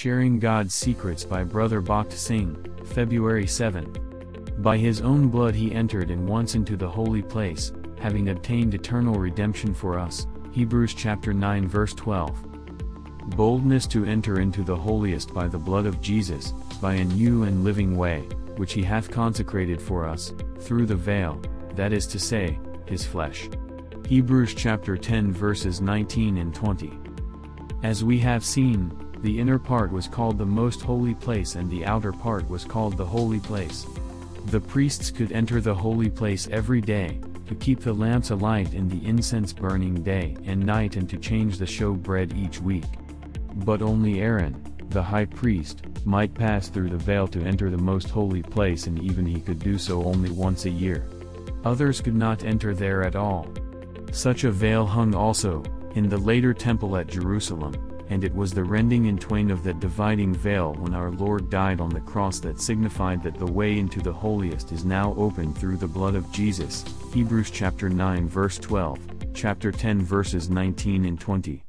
Sharing God's Secrets by Brother Bakht Singh, February 7. By his own blood he entered and once into the holy place, having obtained eternal redemption for us. Hebrews chapter 9 verse 12. Boldness to enter into the holiest by the blood of Jesus, by a new and living way, which he hath consecrated for us, through the veil, that is to say, his flesh. Hebrews chapter 10 verses 19 and 20. As we have seen, the inner part was called the most holy place and the outer part was called the holy place. The priests could enter the holy place every day, to keep the lamps alight in the incense burning day and night and to change the showbread each week. But only Aaron, the high priest, might pass through the veil to enter the most holy place, and even he could do so only once a year. Others could not enter there at all. Such a veil hung also in the later temple at Jerusalem, and it was the rending in twain of that dividing veil when our Lord died on the cross that signified that the way into the holiest is now open through the blood of Jesus. Hebrews chapter 9 verse 12, chapter 10 verses 19 and 20.